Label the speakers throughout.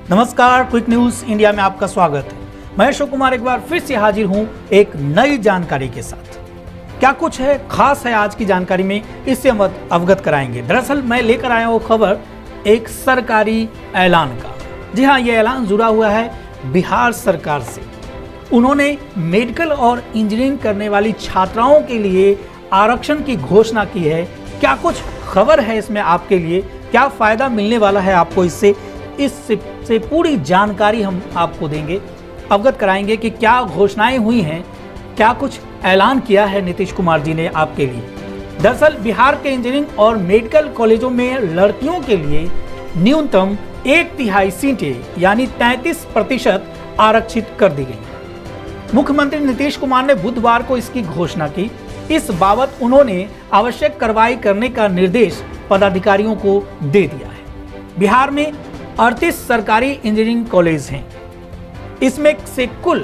Speaker 1: नमस्कार, quick news India में आपका स्वागत है। मैं अशोक कुमार एक बार फिर से हाजिर हूं एक नई जानकारी के साथ। क्या कुछ है खास है आज की जानकारी में, इससे हम अवगत कराएंगे। दरअसल मैं लेकर आया हूं खबर एक सरकारी ऐलान का। जी हाँ, ये ऐलान जुड़ा हुआ है बिहार सरकार से। उन्होंने मेडिकल और इंजीनियरिंग करने वाली छात्राओं के लिए आरक्षण की घोषणा की है। क्या कुछ खबर है इसमें आपके लिए, क्या फायदा मिलने वाला है आपको इससे पूरी जानकारी हम आपको देंगे, अवगत कराएंगे कि क्या घोषणाएं हुई हैं, क्या कुछ ऐलान किया है नीतीश कुमार जी ने आपके लिए। दरअसल बिहार के इंजीनियरिंग और मेडिकल कॉलेजों में लड़कियों के लिए न्यूनतम 1/3 सीटें यानी 33% आरक्षित कर दी गई। मुख्यमंत्री नीतीश कुमार ने बुधवार को इसकी घोषणा की। इस बाबत उन्होंने आवश्यक कार्रवाई करने का निर्देश पदाधिकारियों को दे दिया है। बिहार में 38 सरकारी इंजीनियरिंग कॉलेज हैं। इसमें से कुल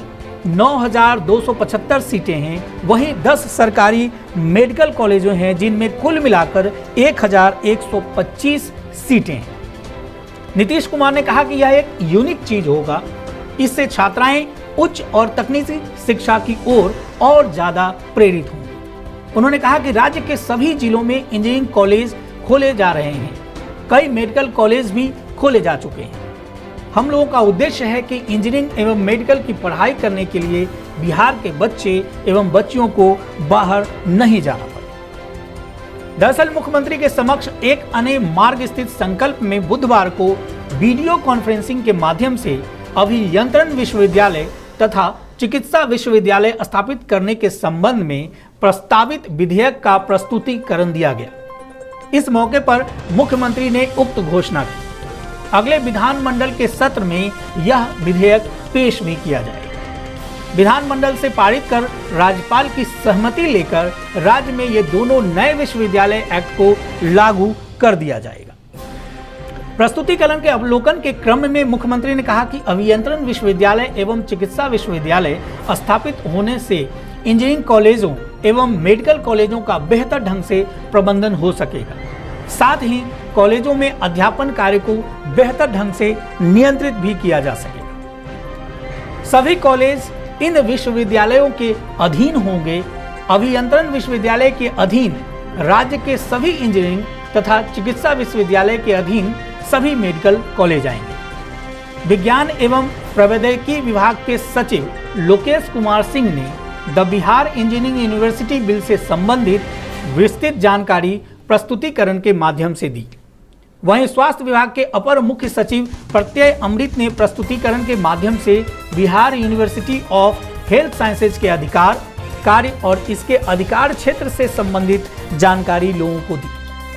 Speaker 1: 9,275 सीटें हैं। वहीं 10 सरकारी मेडिकल कॉलेजों हैं जिनमें कुल मिलाकर 1,125 सीटें हैं। नीतीश कुमार ने कहा कि यह एक यूनिक चीज होगा। इससे छात्राएं उच्च और तकनीकी शिक्षा की ओर और ज्यादा प्रेरित होंगी। उन्होंने कहा कि राज्य के सभी जिलों में इंजीनियरिंग कॉलेज खोले जा रहे हैं। कई मेडिकल कॉलेज भी खोले जा चुके हैं। हम लोगों का उद्देश्य है कि इंजीनियरिंग एवं मेडिकल की पढ़ाई करने के लिए बिहार के बच्चे एवं बच्चियों को बाहर नहीं जाना पड़े। दरअसल मुख्यमंत्री के समक्ष एक अने मार्ग स्थित संकल्प में बुधवार को वीडियो कॉन्फ्रेंसिंग के माध्यम से अभियंत्रण विश्वविद्यालय तथा चिकित्सा विश्वविद्यालय स्थापित करने के संबंध में प्रस्तावित विधेयक का प्रस्तुतिकरण दिया गया। इस मौके पर मुख्यमंत्री ने उक्त घोषणा की। अगले विधानमंडल के सत्र में यह विधेयक पेश भी किया जाएगा। विधानमंडल से पारित कर राज्यपाल की सहमति लेकर राज्य में ये दोनों नए विश्वविद्यालय एक्ट को लागू कर दिया जाएगा। प्रस्तुतिकरण के अवलोकन के क्रम में मुख्यमंत्री ने कहा कि अभियंत्रण विश्वविद्यालय एवं चिकित्सा विश्वविद्यालय स्थापित होने से इंजीनियरिंग कॉलेजों एवं मेडिकल कॉलेजों का बेहतर ढंग से प्रबंधन हो सकेगा। साथ ही कॉलेजों में अध्यापन कार्य को बेहतर ढंग से नियंत्रित भी किया जा सकेगा। सभी कॉलेज इन विश्वविद्यालयों के अधीन होंगे। अभियंत्रण विश्वविद्यालय के अधीन राज्य के सभी इंजीनियरिंग तथा चिकित्सा विश्वविद्यालय के अधीन सभी मेडिकल कॉलेज आएंगे। विज्ञान एवं प्रौद्योगिकी विभाग के सचिव लोकेश कुमार सिंह ने the Bihar engineering university bill से संबंधित विस्तृत जानकारी प्रस्तुतिकरण के माध्यम से दी। वहीं स्वास्थ्य विभाग के अपर मुख्य सचिव प्रत्यय अमृत ने प्रस्तुतिकरण के माध्यम से Bihar university of health sciences के अधिकार, कार्य और इसके अधिकार क्षेत्र से संबंधित जानकारी लोगों को दी।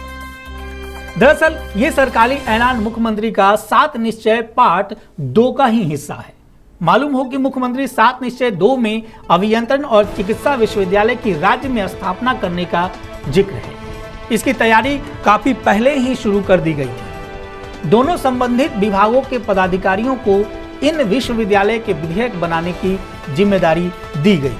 Speaker 1: दरअसल ये सरकारी ऐलान मुख्यमंत्री का 7 निश्चय पार्ट 2 का ही हिस्सा है। मालूम हो कि मुख्यमंत्री 7 निश्चय 2 में अभियंत्रण और चिकित्सा विश्वविद्यालय की राज्य में स्थापना करने का जिक्र है। इसकी तैयारी काफी पहले ही शुरू कर दी गई थी। दोनों संबंधित विभागों के पदाधिकारियों को इन विश्वविद्यालय के विधेयक बनाने की जिम्मेदारी दी गई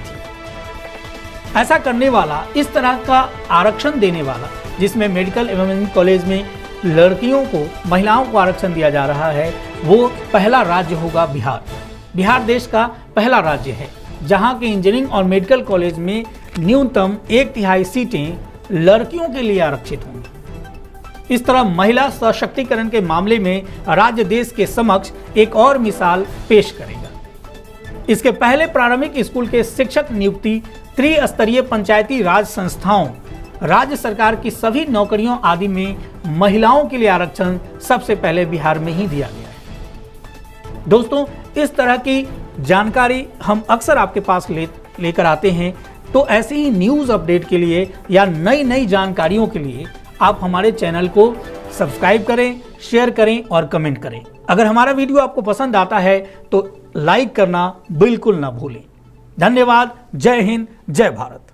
Speaker 1: थी। ऐसा करने वाला, इस तरह का आरक्षण देने वाला, जिसमें मेडिकल एवं इंजीनियरिंग कॉलेज में लड़कियों को, महिलाओं को आरक्षण दिया जा रहा है, वो पहला राज्य होगा बिहार। बिहार देश का पहला राज्य है जहाँ के इंजीनियरिंग और मेडिकल कॉलेज में न्यूनतम 1/3 सीटें लड़कियों के लिए आरक्षित होंगी। इस तरह महिला सशक्तिकरण के मामले में राज्य देश के समक्ष एक और मिसाल पेश करेगा। इसके पहले प्रारंभिक स्कूल के शिक्षक नियुक्ति, त्रिस्तरीय पंचायती राज संस्थाओं, राज्य सरकार की सभी नौकरियों आदि में महिलाओं के लिए आरक्षण सबसे पहले बिहार में ही दिया गया है। दोस्तों, इस तरह की जानकारी हम अक्सर आपके पास लेकर आते हैं। तो ऐसे ही न्यूज़ अपडेट के लिए या नई जानकारियों के लिए आप हमारे चैनल को सब्सक्राइब करें, शेयर करें और कमेंट करें। अगर हमारा वीडियो आपको पसंद आता है तो लाइक करना बिल्कुल ना भूलें। धन्यवाद। जय हिंद, जय भारत।